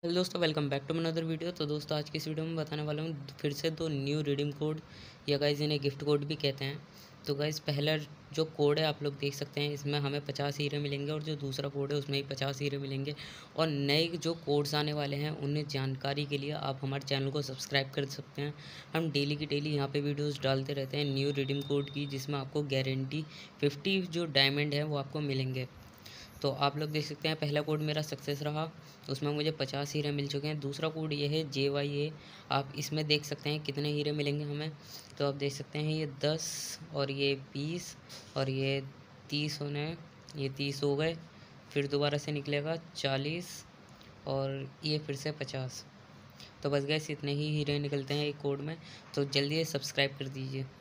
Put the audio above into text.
Hello दोस्तों, welcome back to another video. तो दोस्तों, आज की इस वीडियो में बताने वाला हूँ फिर से दो न्यू रिडीम कोड या गाइज इन्हें गिफ्ट कोड भी कहते हैं। तो गाइज पहला जो कोड है आप लोग देख सकते हैं, इसमें हमें 50 हीरे मिलेंगे और जो दूसरा कोड है उसमें ही 50 हीरे मिलेंगे। और नए जो कोड्स आने वाले हैं उन्हें जानकारी के लिए आप हमारे चैनल को सब्सक्राइब कर सकते हैं। हम डेली की डेली यहाँ पे वीडियोज़ डालते रहते हैं न्यू रिडीम कोड की, जिसमें आपको गारंटी 50 जो डायमंड है वो आपको मिलेंगे। तो आप लोग देख सकते हैं पहला कोड मेरा सक्सेस रहा, उसमें मुझे 50 हीरे मिल चुके हैं। दूसरा कोड ये है JYA, आप इसमें देख सकते हैं कितने हीरे मिलेंगे हमें। तो आप देख सकते हैं ये 10 और ये 20 और ये 30 होने हैं, ये 30 हो गए। फिर दोबारा से निकलेगा 40 और ये फिर से 50। तो बस गैस इतने ही हीरे निकलते हैं एक कोड में। तो जल्दी से सब्सक्राइब कर दीजिए।